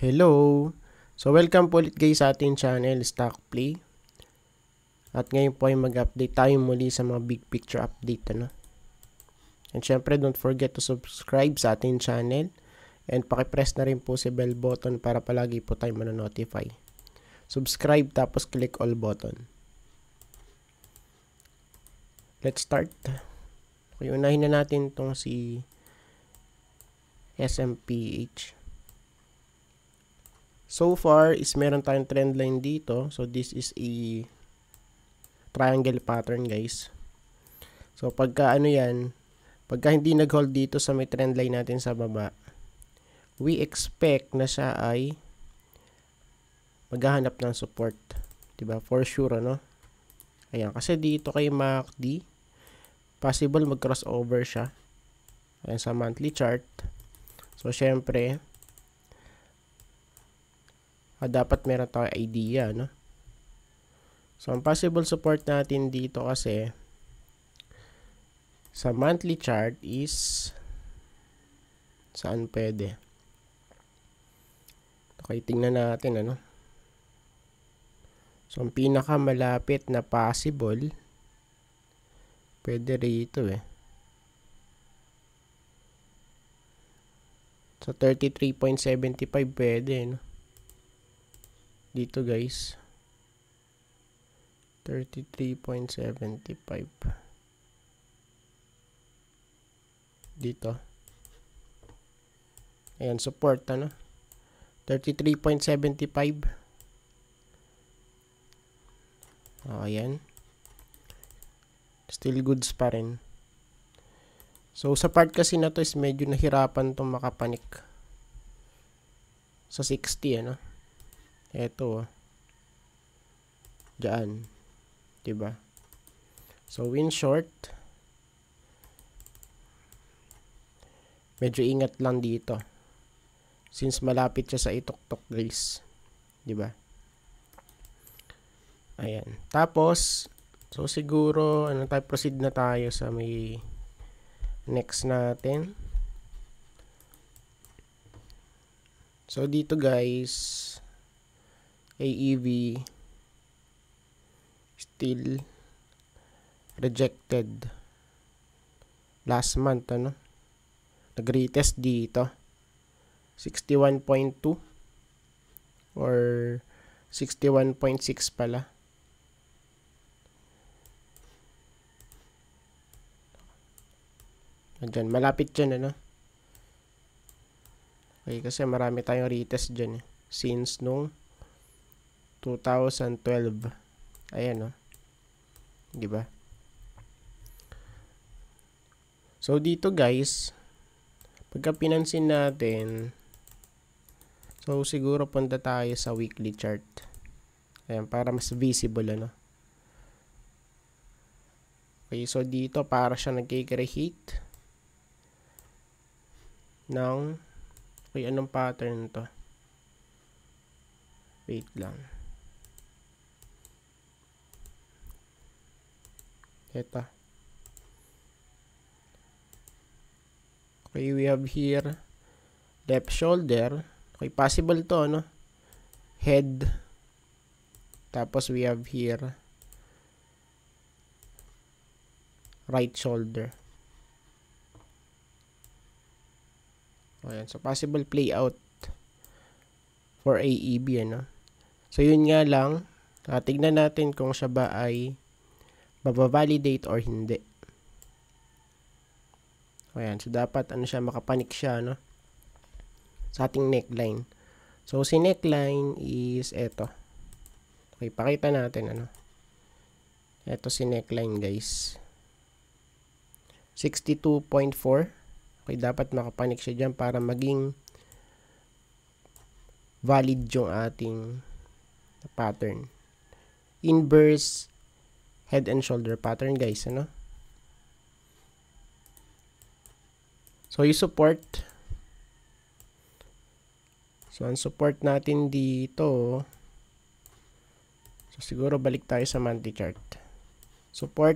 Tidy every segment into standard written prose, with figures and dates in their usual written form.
Hello! So welcome po ulit guys sa ating channel Stock Play. At ngayon po ay mag-update tayo muli sa mga big picture update And syempre don't forget to subscribe sa ating channel and paki-press na rin po si bell button para palagi po tayo manonotify. Subscribe tapos click all button. Let's start. Okay, unahin na natin tong si SMPH. So far is meron tayong trend line dito. So this is a triangle pattern guys. So pagka pagka hindi nag-hold dito sa may trend line natin sa baba, we expect na siya ay maghahanap ng support. Diba? For sure, Ayan, kasi dito kay MACD, possible mag-crossover siya. Ayan, sa monthly chart. So syempre, dapat meron tayong idea, So, ang possible support natin dito kasi sa monthly chart is saan pwede? Okay, tingnan natin, So, ang pinakamalapit na possible pwede rito, So, 33.75 pwede, dito guys 33.75 dito. Ayan, support 33.75. Ayan, still goods pa rin. So sa part kasi na to is medyo nahirapan tong makapanik sa 60, Eto, diyan, diba? So, in short, medyo ingat lang dito. Since malapit siya sa ituktok guys. Diba? Ayan. Tapos, so siguro, proceed na tayo sa may next natin. So, dito guys, AEV still rejected last month, nag-retest dito 61.2 or 61.6 pala. Diyan, malapit dyan, Okay, kasi marami tayong retest dyan, since nung 2012. Ayan, diba? So, dito guys, pagka pinansin natin, so, siguro punta tayo sa weekly chart. Ayan, para mas visible, Okay, so dito, para siya nag-create ng, okay, anong pattern to? Wait lang. Ito. Okay, we have here left shoulder. Okay, possible to, Head. Tapos we have here right shoulder. Ayan, so possible play out for AEB, So yun nga lang, tignan natin kung siya ba ay mabavalidate or hindi. Ayan, so dapat siya, makapanik siya, sa ating neckline. So si neckline is eto. Okay, pakita natin, Eto si neckline guys, 62.4. Okay, dapat makapanik siya dyan para maging valid yung ating pattern. Inverse head and shoulder pattern guys, So yung support, so ang support natin dito, so siguro balik tayo sa monthly chart. Support,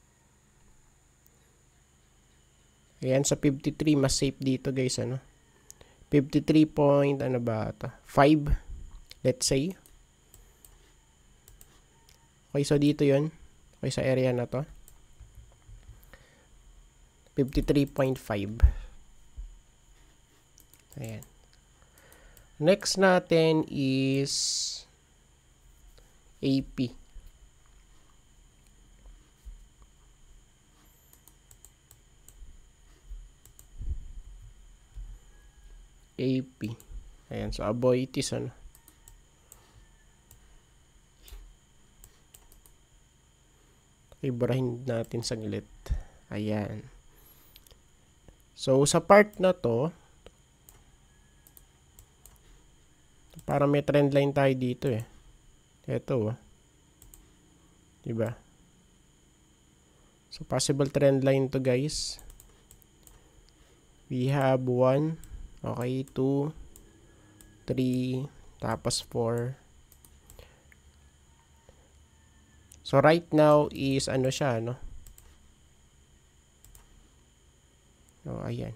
ayan, sa 53, mas safe dito guys, 53 point, ano ba ito? 5, let's say. Okay, so dito yun. Okay, sa area na to. 53.5. Ayan. Next natin is AP. AP. Ayan, so Aboitiz, ano. Iburahin natin saglit. Ayan. So, sa part na to, para may trend line tayo dito eh. Ito oh. Diba? So, possible trend line to guys. We have 1, okay, 2, 3, tapos 4. So, right now is ano siya, no? Oh, ayan.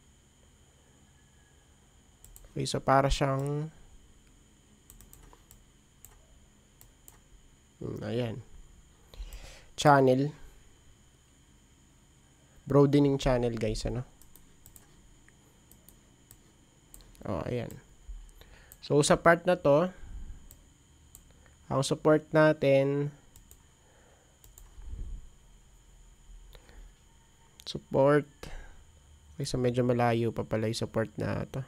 Okay, so para siyang ayan. Channel. Broadening channel, guys, ano? Oh, ayan. So, sa part na to, ang support natin, support, okay, so medyo malayo pa pala yung support na to.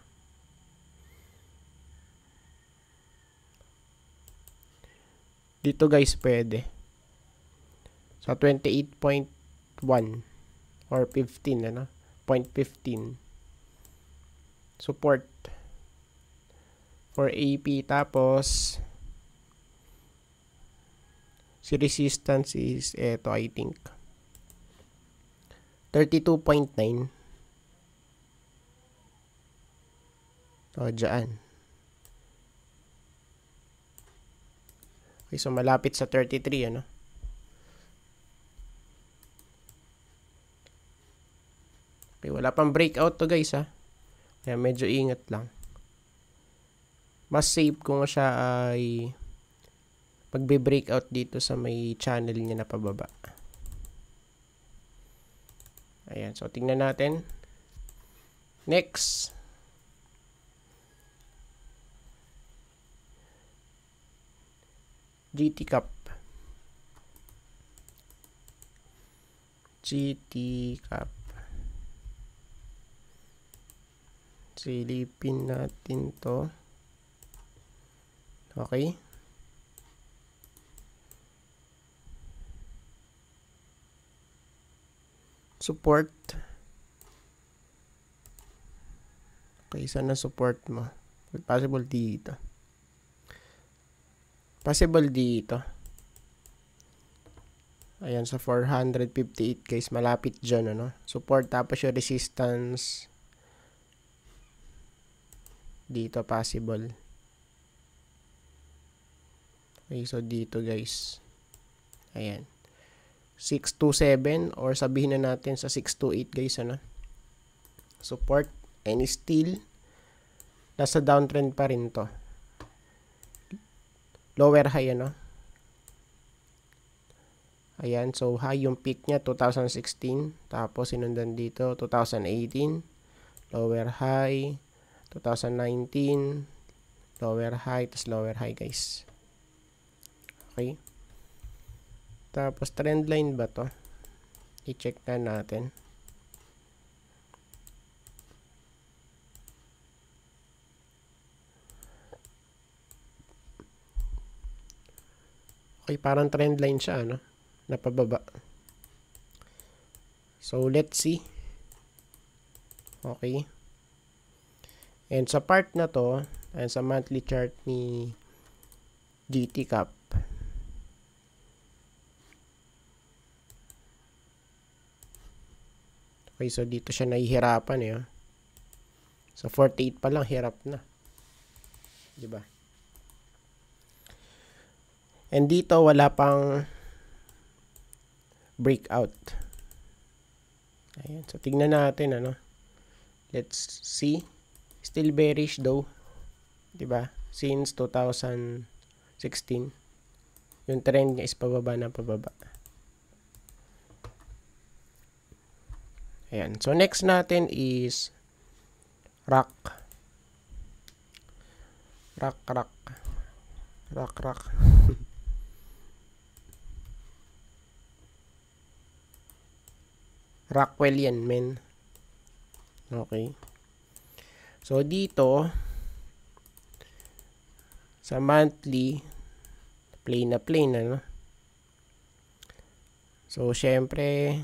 Dito guys, pwede. Sa 28.1 or 15, ano? 0.15. Support for AP. Tapos, si resistance is, eto I think. 32.9. O, dyan. Okay, so malapit sa 33, ano? Okay, wala pang breakout to guys, ha? Kaya medyo ingat lang. Mas safe kung siya ay magbe-breakout dito sa may channel niya na pababa. Ayan, so tingnan natin. Next. GT Cup. GT Cup. Silipin natin to. Okay. Support. Okay, saan na support mo? Possible dito. Possible dito. Ayan, sa 458 guys. Malapit dyan, ano? Support, tapos yung resistance. Dito, possible. Okay, so dito guys. Ayan. 627 or sabihin na natin sa 628 guys, ano? Support. And still, nasa downtrend pa rin to. Lower high, ano? Ayan, so high yung peak niya 2016, tapos sinundan dito 2018, lower high 2019, lower high, tas lower high guys. Okay, tapos trend line ba to? I-check na natin. Okay, parang trend line siya, ano? Napababa. So, let's see. Okay. And sa part na to, and sa monthly chart ni GT Cup, okay, so dito siya nahihirapan eh. So, 48 pa lang, hirap na. Diba? And dito, wala pang breakout. Ayan. So, tignan natin, ano. Let's see. Still bearish though. Diba? Since 2016. Yung trend niya is pababa na pababa. Ayan. So, next natin is rock. Rock. Rockwell yan, men. Okay. So, dito, sa monthly, plain na, no? So, syempre,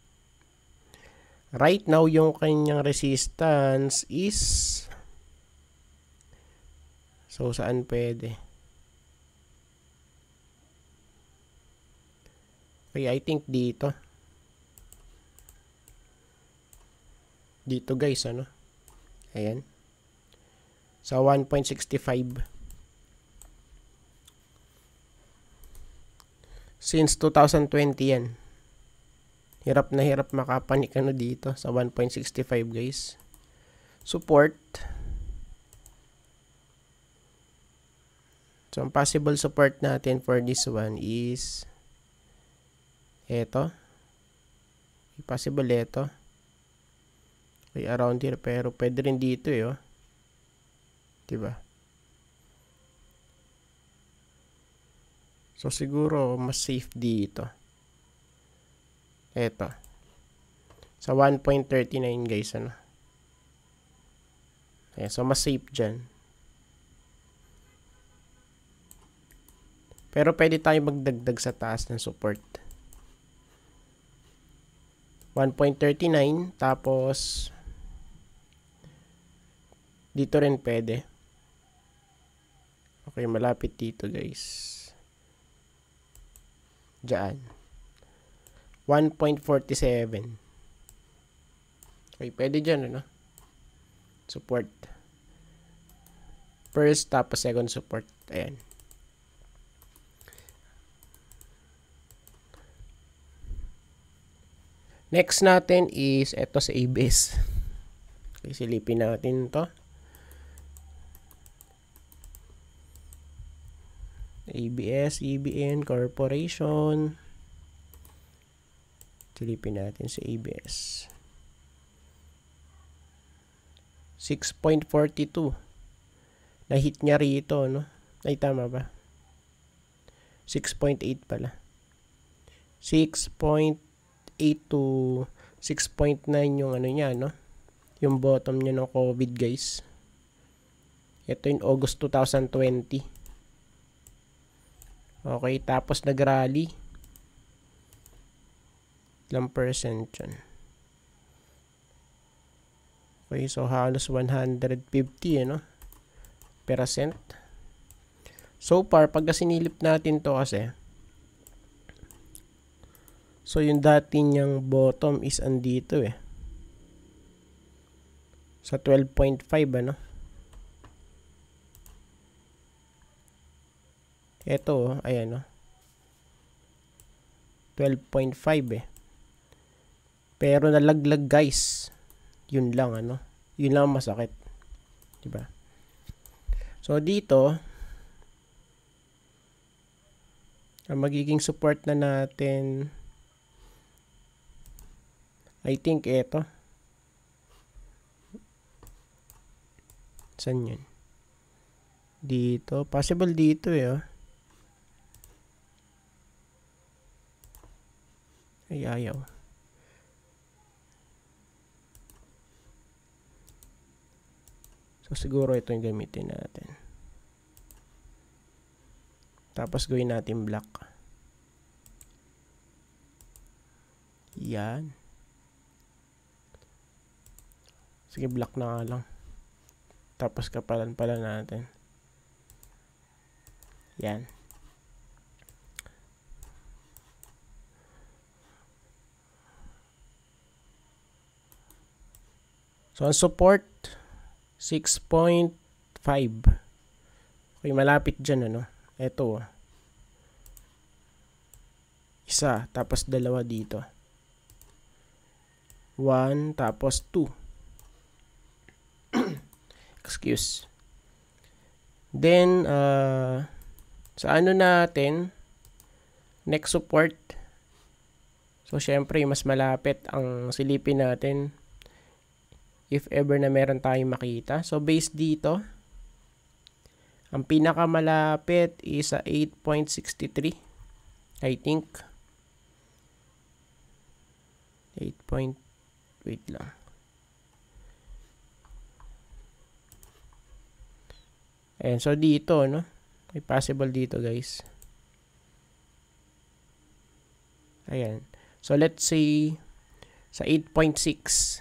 right now, yung kanyang resistance is, so, saan pwede? Okay, I think dito. Dito, guys, ano? Ayan. So, 1.65. Since 2020 yan. Hirap na hirap makapanik ano dito sa 1.65, guys. Support. So, ang possible support natin for this one is eto. Possible eto. Okay, around here. Pero pwede rin dito eh, oh. Diba? So, siguro, mas safe dito. Eto. Sa 1.39, guys, ano. Ayan, so, mas safe dyan. Pero, pwede tayo magdagdag sa taas ng support. 1.39, tapos, dito rin pwede. Okay, malapit dito, guys. Diyan. 1.47. Okay, pwede dyan, ano? Support. First, tapos second support. Ayan. Next natin is, eto sa ABS. Okay, silipin natin to. ABS, EBN, Corporation. Silipin natin sa ABS. 6.42. Na-hit niya rito, no? Ay, tama ba? 6.8 pala. 6.8 to 6.9 yung ano niya, no? Yung bottom niya ng COVID, guys. Ito yung August 2020. Okay, tapos nag-rally. Ilang percent yun? Okay, so halos 150, ano? Percent. So far, pagka sinilip natin to kasi, so yung dati niyang bottom is andito eh. Sa 12.5, ano? Ito, ayan, no? 12.5 eh. Pero nalaglag, guys. Yun lang, ano? Yun lang masakit. Diba? So, dito, ang magiging support na natin, I think, ito. Saan yun? Dito. Possible dito eh, oh. Ay, ayaw. So, siguro ito yung gamitin natin. Tapos, gawin natin black. Yan. Sige, black na nga lang. Tapos, kapalan pala natin. Yan. So, ang support, 6.5. Okay, malapit dyan, ano? Ito. Isa, tapos dalawa dito. 1, tapos 2. Excuse. Then, sa ano natin, next support. So, syempre, mas malapit ang silipin natin if ever na meron tayong makita. So, based dito, ang pinakamalapit is sa 8.63. I think. Wait lang. Ayan, so dito, no? May possible dito, guys. Ayan. So, let's say, sa 8.6.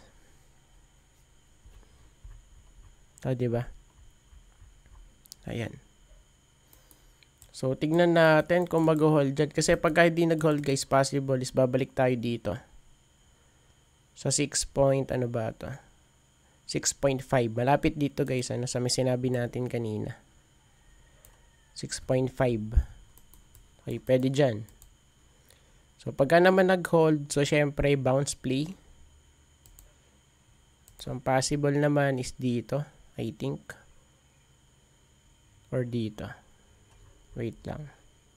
Diba? Ayan. So, tignan natin kung mag-hold dyan. Kasi pagka hindi nag-hold, guys, possible is babalik tayo dito. Sa 6 point, ano ba ito? 6.5. Malapit dito, guys, ano, sa may sinabi natin kanina. 6.5. Okay, pwede dyan. So, pagka naman nag-hold, so, syempre, bounce play. So, ang possible naman is dito, I think. Or dito. Wait lang.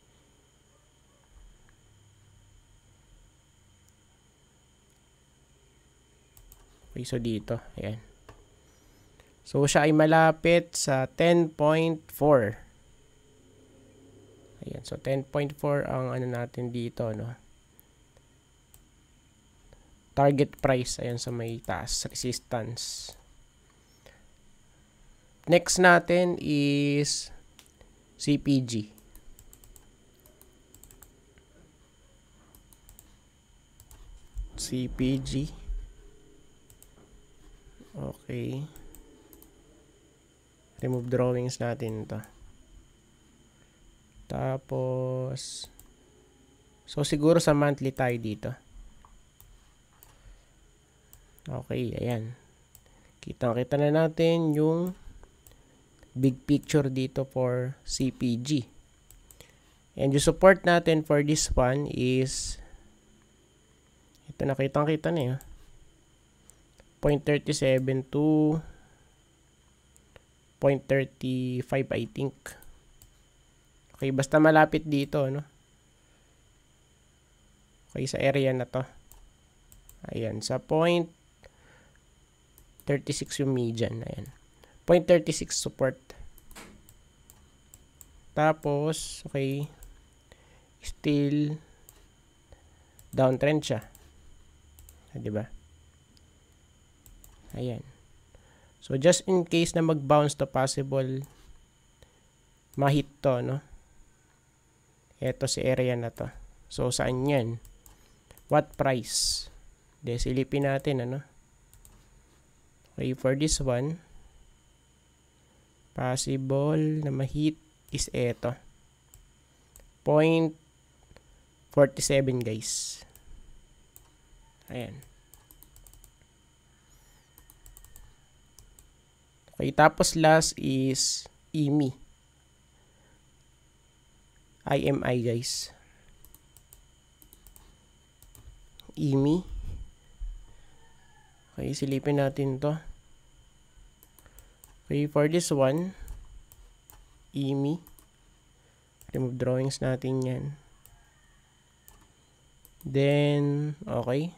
Okay, so dito. Ayan. So, siya ay malapit sa 10.4. Ayan. So, 10.4 ang ano natin dito, no? Target price. Ayan, sa may taas. Resistance. Next natin is CPG. CPG. Okay. Remove drawings natin ito. Tapos, so siguro sa monthly tayo dito. Okay, ayan. Kitang-kita na natin yung big picture dito for CPG. And yung support natin for this one is, ito nakitang-kita na yun. 0.37 to 0.35 I think. Okay, basta malapit dito, no? Okay, sa area na to. Ayan, sa 0.36 yung median. Ayan. 0.36 support. Tapos, okay, still downtrend siya. Diba? Ayan. So, just in case na mag-bounce to, possible ma-hit to, no? Ito si area na to. So, saan yan? What price? De, silipin natin, ano? Okay, for this one, possible na ma-hit is ito. 0.47, guys. Ayan. Okay, tapos last is IMI. IMI, guys. IMI. Okay, silipin natin to. Okay, for this one, IMI. Remove drawings natin yan. Then, okay.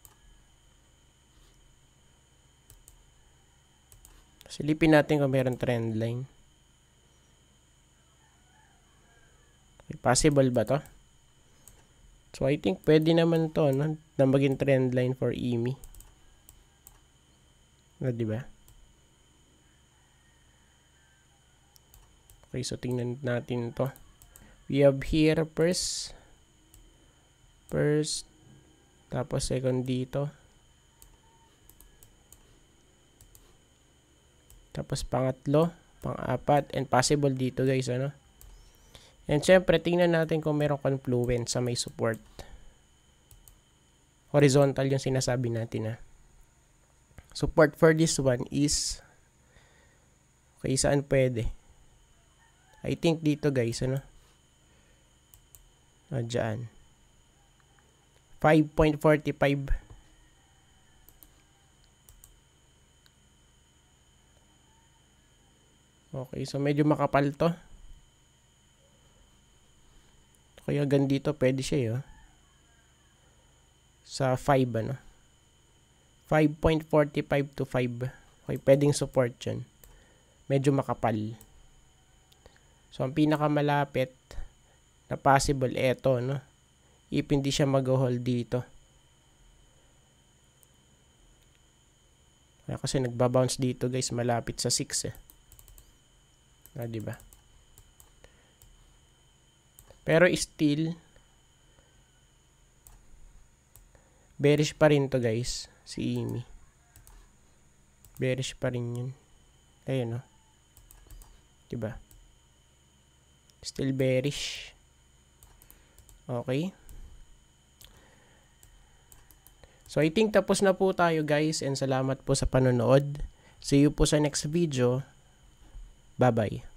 Silipin natin kung meron trend line. Okay, possible ba to? So, I think pwede naman to, no? Na maging trend line for IMI. No, diba? Okay, so tingnan natin to. We have here first, tapos second dito. Tapos pangatlo, pang-apat, and possible dito, guys, ano? And syempre, tingnan natin kung merong confluence sa may support. Horizontal yung sinasabi natin, ha. Support for this one is, okay, saan pwede? I think dito, guys, ano? Diyan. 5.45. Okay, so medyo makapal to. Kaya ganito pwede siya yun. Sa 5 ano. 5.45 to 5. Okay, pwedeng support yun. Medyo makapal. So, ang pinakamalapit na possible, eto, no? If hindi siya mag-hold dito. Kasi nagbabounce dito, guys, malapit sa 6 eh. Diba? Pero still, bearish pa rin to, guys, si EMI. Bearish pa rin yun. Ayun, no? Diba? Still bearish. Okay. So, I think tapos na po tayo, guys, and salamat po sa panonood. See you po sa next video. Bye-bye.